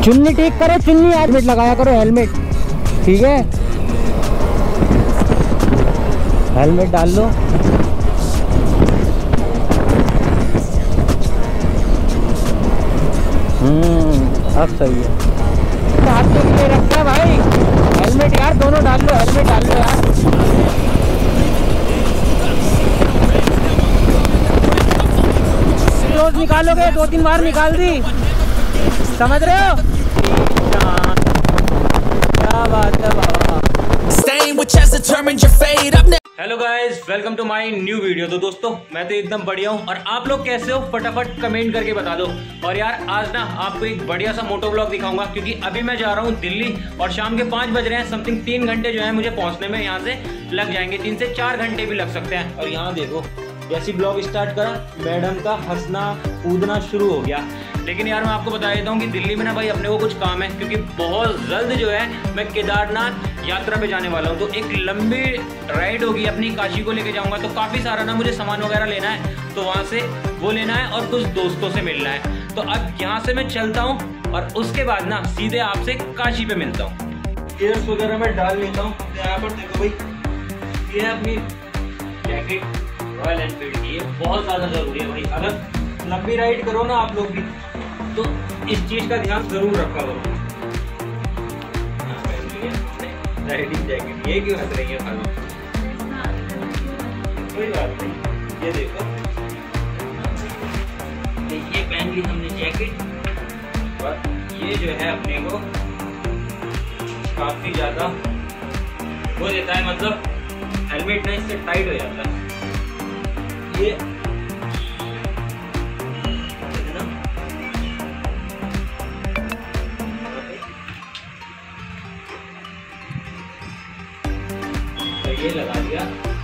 चुन्नी ठीक करो, चुन्नी हेलमेट लगाया करो, हेलमेट ठीक है, हेलमेट डाल लो। अब सही है। हाथ के लिए रखा है भाई हेलमेट यार, दोनों डाल लो, हेलमेट डाल लो यार। रोज निकालोगे, 2-3 बार निकाल दी, समझ रहे हो? क्या बात है बाबा। Hello guys, welcome to my new video. तो दोस्तों मैं तो एकदम बढ़िया हूँ और आप लोग कैसे हो फटाफट कमेंट करके बता दो। और यार आज ना आपको एक बढ़िया सा मोटो ब्लॉग दिखाऊंगा, क्योंकि अभी मैं जा रहा हूँ दिल्ली और शाम के 5 बज रहे हैं। समथिंग 3 घंटे जो है मुझे पहुँचने में यहाँ से लग जाएंगे, 3 से 4 घंटे भी लग सकते हैं। और यहाँ देखो जैसी ब्लॉग स्टार्ट करा मैडम का हंसना कूदना शुरू हो गया। लेकिन यार मैं आपको बता देता हूँ कि दिल्ली में ना भाई अपने को कुछ काम है, क्योंकि बहुत जल्द जो है मैं केदारनाथ यात्रा पे जाने वाला हूँ। तो एक लंबी राइड होगी अपनी, काशी को लेके जाऊँगा। तो काफ़ी सारा ना मुझे सामान वगैरह लेना है, तो वहाँ से वो लेना है और कुछ दोस्तों से मिलना है। तो अब यहाँ से मैं चलता हूँ और उसके बाद ना सीधे आपसे काशी पे मिलता हूँ। गियर्स वगैरह मैं डाल लेता हूँ। यहाँ पर देखो भाई, ये है अपनी जैकेट रॉयल एनफील्ड की, ये बहुत ज़्यादा ज़रूरी है भाई। अगर लंबी राइड करो ना आप लोग भी, तो इस चीज़ का ध्यान ज़रूर रखा करो। राइडिंग जैकेट, ये क्यों हंस रही है खाली? कोई बात नहीं, ये देखो ये पहन ली हमने जैकेट। और ये जो है अपने को काफ़ी ज़्यादा वो देता है, मतलब हेलमेट ना इससे टाइट हो जाता है। ये ये लगा दिया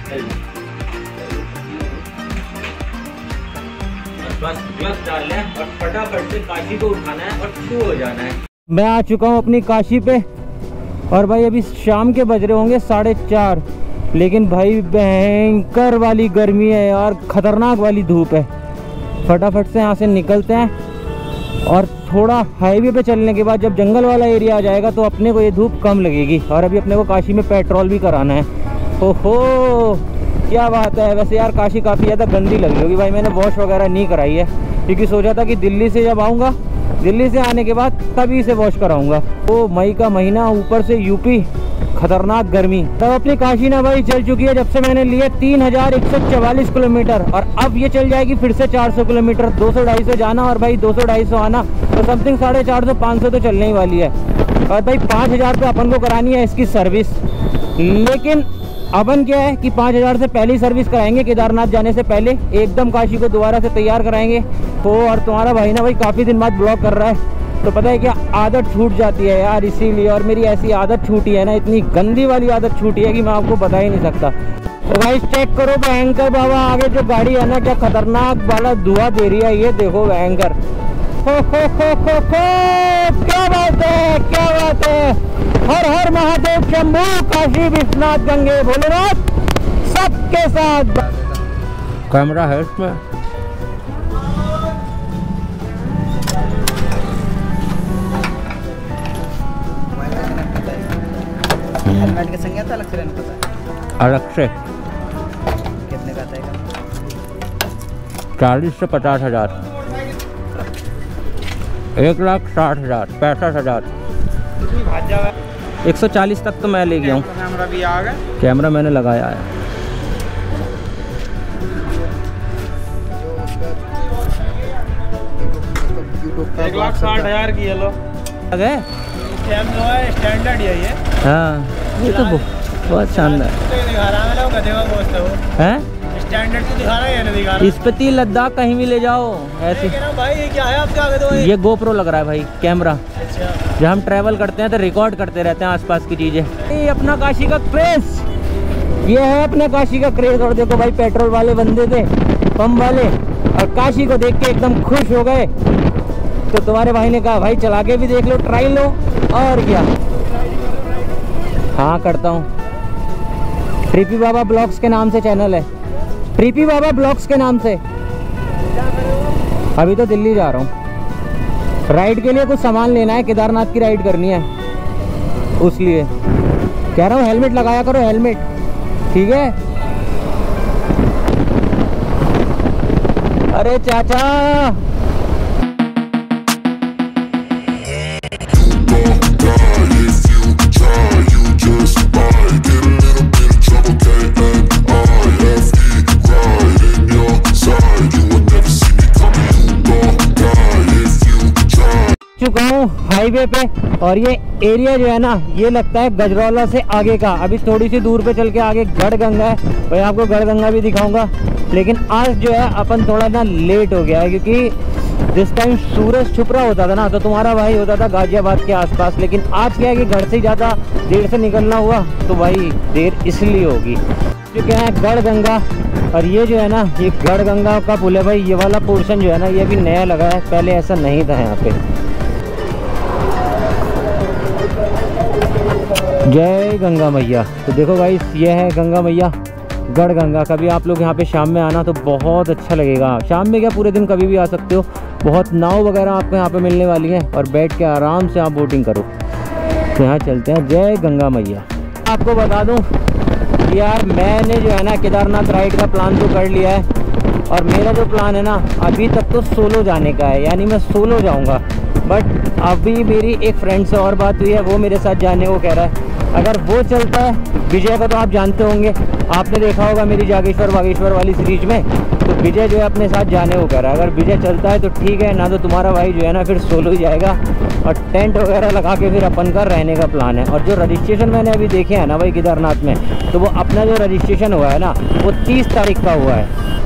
और बस ग्लव्स डालना है और फटाफट से काशी को उठाना है और शुरू हो जाना है। मैं आ चुका हूँ अपनी काशी पे और भाई अभी शाम के बज रहे होंगे 4:30, लेकिन भाई भयंकर वाली गर्मी है यार, खतरनाक वाली धूप है। फटाफट से यहाँ से निकलते हैं और थोड़ा हाईवे पे चलने के बाद जब जंगल वाला एरिया आ जाएगा तो अपने को ये धूप कम लगेगी। और अभी अपने को काशी में पेट्रोल भी कराना है। ओहो क्या बात है। वैसे यार काशी काफ़ी ज़्यादा गंदी लग रही होगी भाई, मैंने वॉश वगैरह नहीं कराई है, क्योंकि सोचा था कि दिल्ली से जब आऊँगा, दिल्ली से आने के बाद तभी से वॉश कराऊँगा। तो मई का महीना, ऊपर से यूपी, खतरनाक गर्मी। तब अपनी काशी ना भाई चल चुकी है जब से मैंने लिए 3144 किलोमीटर, और अब ये चल जाएगी फिर से 400 किलोमीटर। 200-250 जाना और भाई 200-250 आना, तो समथिंग 450-500 तो चलने ही वाली है। और भाई 5000 रुपये अपन को करानी है इसकी सर्विस। लेकिन अपन क्या है कि 5000 से पहले ही सर्विस कराएंगे, केदारनाथ जाने से पहले एकदम काशी को दोबारा से तैयार कराएंगे। तो और तुम्हारा भाई ना भाई काफ़ी दिन बाद ब्लॉग कर रहा है, तो पता है क्या आदत छूट जाती है यार, इसीलिए। और मेरी ऐसी आदत छूटी है ना, इतनी गंदी वाली आदत छूटी है कि मैं आपको बता ही नहीं सकता। तो भाई चेक करो भयंकर बाबा, आगे जो गाड़ी है ना क्या खतरनाक वाला धुआं दे रही है, ये देखो भयंकर। हो क्या बात है, क्या बात है। हर हर महादेव शंभू, काशी विश्वनाथ गंगे भोलेनाथ सबके साथ। कैमरा है इसमें। हेलमेट के संग आता अलग से रहने पता है? अलग से। कितने का आता है? 40 से 50 हजार, 1,60,000, 65,000, 140 तक तो मैं ले गया हूँ। कैमरा भी आ गया, कैमरा मैंने लगाया है। तो 1,60,000 की है लो। स्टैंडर्ड है ये। हाँ ये तो बहुत शानदार है। स्टैंडर्ड तो दिखा रहा है ना, दिखा रहा स्पीति लद्दाख कहीं भी ले जाओ ऐसे। भाई ये क्या है आपके आगे? तो ये गोप्रो लग रहा है भाई कैमरा। अच्छा, जब हम ट्रैवल करते हैं तो रिकॉर्ड करते रहते हैं आसपास की चीजें। ये अपना काशी का क्रेज, ये है अपने काशी का क्रेज। और देखो भाई पेट्रोल वाले बंदे थे, पंप वाले, और काशी को देख के एकदम खुश हो गए। तो तुम्हारे भाई ने कहा भाई चला के भी देख लो, ट्राई लो, और क्या। हाँ करता हूँ। ट्रिपी बाबा ब्लॉग्स के नाम से चैनल है, ट्रिपी बाबा ब्लॉग्स के नाम से। अभी तो दिल्ली जा रहा हूँ। राइड के लिए कुछ सामान लेना है, केदारनाथ की राइड करनी है, उसलिए कह रहा हूँ हेलमेट लगाया करो, हेलमेट, ठीक है। अरे चाचा चुका हूँ हाईवे पे, और ये एरिया जो है ना, ये लगता है गजरौला से आगे का। अभी थोड़ी सी दूर पे चल के आगे गढ़गंगा है, भाई आपको गढ़गंगा भी दिखाऊंगा। लेकिन आज जो है अपन थोड़ा ना लेट हो गया है, क्योंकि जिस टाइम सूरज छुप रहा होता था ना, तो तुम्हारा भाई होता था गाजियाबाद के आसपास। लेकिन आज क्या है कि घर से ही ज़्यादा देर से निकलना हुआ, तो भाई देर इसलिए होगी। चुके हैं गढ़गंगा, और ये जो है ना, ये गढ़गंगा का पुल है भाई। ये वाला पोर्शन जो है ना, ये भी नया लगा है, पहले ऐसा नहीं था यहाँ पे। जय गंगा मैया। तो देखो भाई, ये है गंगा मैया, गढ़गंगा। कभी आप लोग यहाँ पे शाम में आना तो बहुत अच्छा लगेगा। शाम में क्या, पूरे दिन कभी भी आ सकते हो। बहुत नाव वगैरह आपको यहाँ पे मिलने वाली हैं, और बैठ के आराम से आप बोटिंग करो। तो यहाँ चलते हैं, जय गंगा मैया। आपको बता दूँ यार, मैंने जो है ना केदारनाथ राइड का प्लान तो कर लिया है, और मेरा जो प्लान है ना, अभी तक तो सोलो जाने का है, यानी मैं सोलो जाऊँगा। बट अभी मेरी एक फ्रेंड से और बात हुई है, वो मेरे साथ जाने को कह रहा है। अगर वो चलता है, विजय का तो आप जानते होंगे, आपने देखा होगा मेरी जागेश्वर वागेश्वर वाली सीरीज में, तो विजय जो है अपने साथ जाने को कह रहा है। अगर विजय चलता है तो ठीक है, ना तो तुम्हारा भाई जो है ना फिर सोलो ही जाएगा, और टेंट वगैरह लगा के फिर अपन का रहने का प्लान है। और जो रजिस्ट्रेशन मैंने अभी देखे हैं ना भाई केदारनाथ में, तो वो अपना जो रजिस्ट्रेशन हुआ है ना, वो 30 तारीख का हुआ है।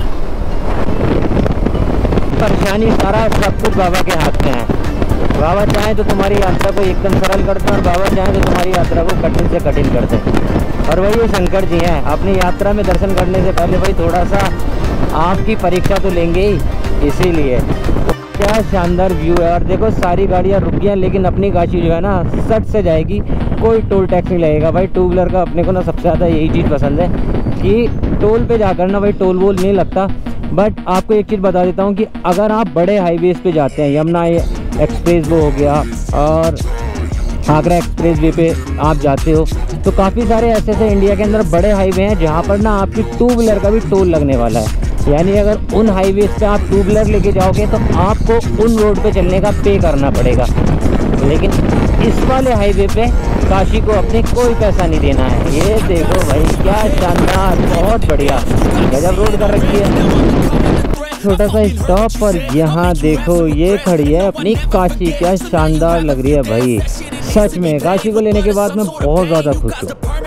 परेशानी सारा सब कुछ बाबा के हाथ में है। बाबा चाहें तो तुम्हारी यात्रा को एकदम सरल करते हैं, और बाबा चाहें तो तुम्हारी यात्रा को कठिन से कठिन करते हैं। और वही ये शंकर जी हैं, अपनी यात्रा में दर्शन करने से पहले भाई थोड़ा सा आपकी परीक्षा तो लेंगे ही, इसीलिए। क्या शानदार व्यू है। और देखो सारी गाड़ियाँ रुक गई हैं, लेकिन अपनी काशी जो है ना सट से जाएगी, कोई टोल टैक्स नहीं लगेगा भाई। टू व्हीलर का अपने को ना सबसे ज़्यादा यही चीज़ पसंद है कि टोल पे जाकर ना भाई टोल वोल नहीं लगता। बट आपको एक चीज़ बता देता हूँ कि अगर आप बड़े हाईवेज़ पे जाते हैं, यमुना एक्सप्रेस वो हो गया और आगरा एक्सप्रेस वे पे आप जाते हो, तो काफ़ी सारे ऐसे इंडिया के अंदर बड़े हाईवे हैं जहाँ पर ना आपकी टू व्हीलर का भी टोल लगने वाला है। यानी अगर उन हाईवेज़ पे आप टू व्हीलर लेके जाओगे तो आपको उन रोड पे चलने का पे करना पड़ेगा। लेकिन इस वाले हाईवे पे काशी को अपने कोई पैसा नहीं देना है। ये देखो भाई क्या शानदार, बहुत बढ़िया गजब रोड कर रखी है। छोटा सा स्टॉप, और यहाँ देखो ये खड़ी है अपनी काशी। क्या शानदार लग रही है भाई, सच में काशी को लेने के बाद मैं बहुत ज़्यादा खुश हूँ।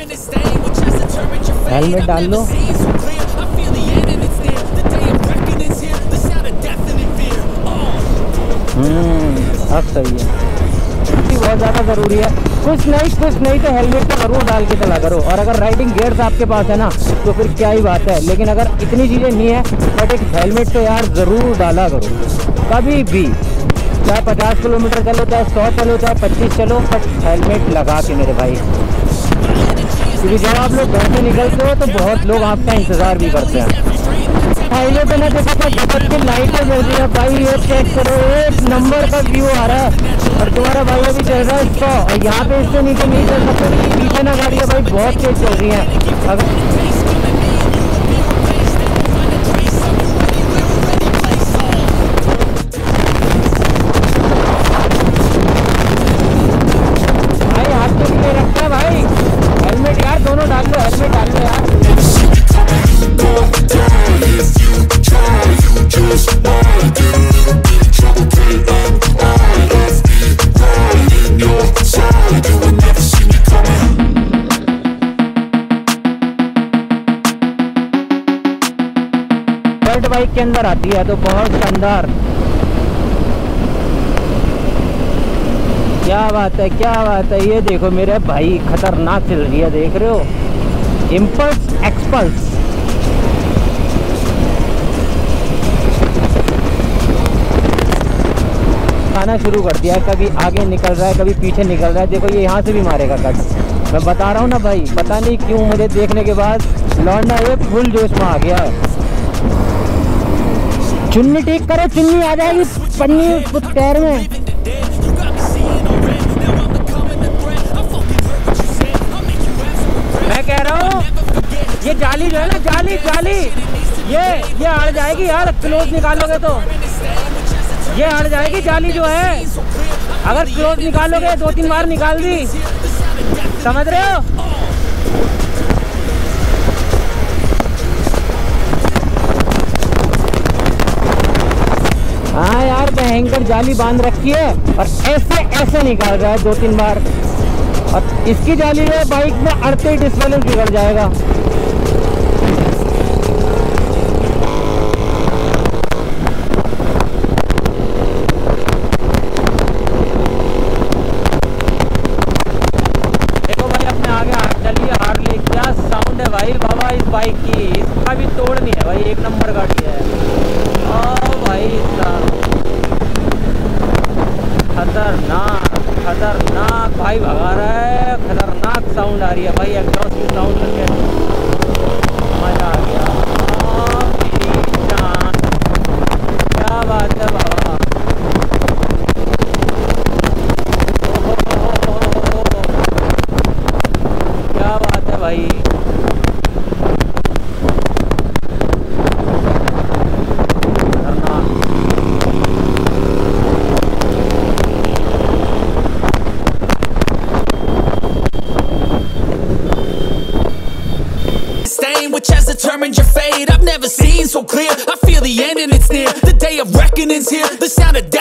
हेलमेट डाल लो। अब सही है, बहुत ज़्यादा ज़रूरी है। कुछ नहीं तो हेलमेट तो ज़रूर डाल के चला करो। और अगर राइडिंग गियर्स आपके पास है ना, तो फिर क्या ही बात है। लेकिन अगर इतनी चीज़ें नहीं है, बट एक हेलमेट तो यार ज़रूर डाला करो कभी भी, चाहे 50 किलोमीटर चलो, चाहे 100 चलो, चाहे 25 चलो, बट हेलमेट लगा के मेरे भाई। क्योंकि जब आप लोग घर से निकलते हो तो बहुत लोग आपका इंतज़ार भी करते हैं। हाईवे पे ना देखो तो गजब की लाइटें जल रही है भाई, ये चेक करो, एक नंबर का व्यू आ रहा है। और तुम्हारा भाई अभी चल रहा है 100, और यहाँ पे इससे नीचे नहीं चल सकते, पीछे ना गाड़ियाँ भाई बहुत तेज चल रही हैं। भाई हाथ तो नहीं रखता भाई, हेलमेट यार दोनों डाल लो, हेलमेट डाल लो यार। बाइक के अंदर आती है तो बहुत शानदार। क्या बात है, क्या बात है। ये देखो मेरे भाई खतरनाक चल रही है, देख रहे हो, इम्पल्स एक्सपल्स। आना शुरू कर दिया, कभी आगे निकल रहा है, कभी पीछे निकल रहा है। देखो ये यहाँ से भी मारेगा कट। मैं बता रहा हूँ ना भाई, पता नहीं क्यों मुझे देखने के बाद लौंडा ये फुल जोश में आ गया है। चुन्नी ठीक करो, चुन्नी आ जाएगी पन्नी पैर में। मैं कह रहा हूँ ये जाली जो है ना, जाली जाली ये अड़ जाएगी यार, क्लोज निकालोगे तो ये अड़ जाएगी जाली जो है। अगर क्लोज निकालोगे, 2-3 बार निकाल दी, समझ रहे हो? हाँ यार, भयंकर जाली बांध रखी है और ऐसे निकाल रहा है 2-3 बार। और इसकी जाली है बाइक में अड़ते ही डिस्बैलेंस बिगड़ जाएगा। देखो भाई, अपने आगे चलिए हार्ले, क्या साउंड है भाई बाबा इस बाइक की, इसका भी तोड़ नहीं है भाई, 1 नंबर गाड़ी है। ओ भाई खतरनाक खतरनाक भाई भगा रहा है, खतरनाक साउंड आ रही है भाई, एग्जॉस्ट की साउंड करके मजा आ गया। क्या बात है बाबा, क्या बात है भाई। Which has determined your fate. I've never seen so clear. I feel the end and it's near. The day of reckoning's here. The sound of death